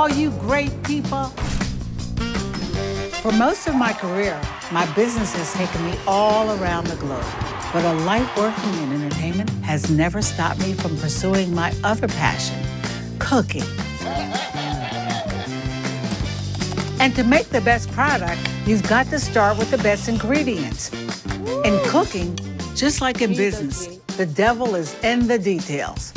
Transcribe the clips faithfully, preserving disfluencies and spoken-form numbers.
all you great people. For most of my career, my business has taken me all around the globe. But a life working in entertainment has never stopped me from pursuing my other passion, cooking. And to make the best product, you've got to start with the best ingredients. In cooking, just like in business, the devil is in the details.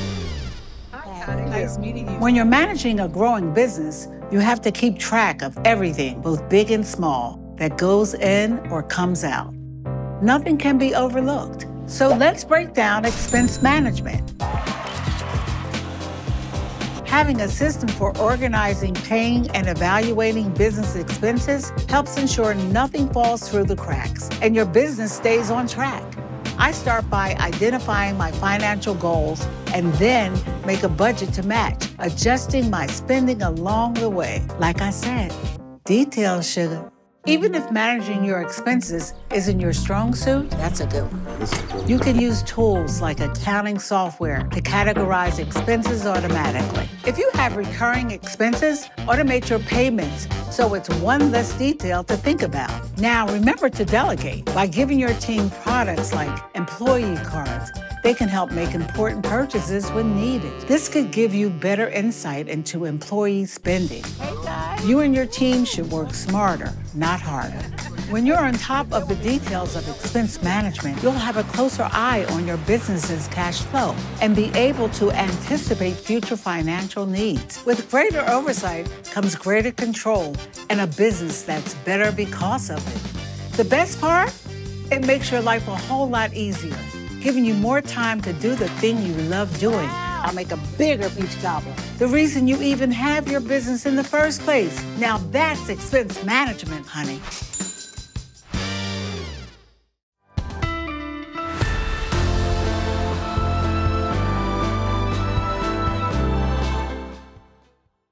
Nice meeting you. When you're managing a growing business, you have to keep track of everything, both big and small, that goes in or comes out. Nothing can be overlooked. So let's break down expense management. Having a system for organizing, paying, and evaluating business expenses helps ensure nothing falls through the cracks and your business stays on track. I start by identifying my financial goals and then make a budget to match, adjusting my spending along the way. Like I said, details, sugar. Even if managing your expenses isn't your strong suit, that's a good one. You can use tools like accounting software to categorize expenses automatically. If you have recurring expenses, automate your payments so it's one less detail to think about. Now, remember to delegate by giving your team products like employee cards. They can help make important purchases when needed. This could give you better insight into employee spending. Hey guys. You and your team should work smarter, not harder. When you're on top of the details of expense management, you'll have a closer eye on your business's cash flow and be able to anticipate future financial needs. With greater oversight comes greater control and a business that's better because of it. The best part? It makes your life a whole lot easier, giving you more time to do the thing you love doing. I'll make a bigger peach cobbler. The reason you even have your business in the first place. Now that's expense management, honey.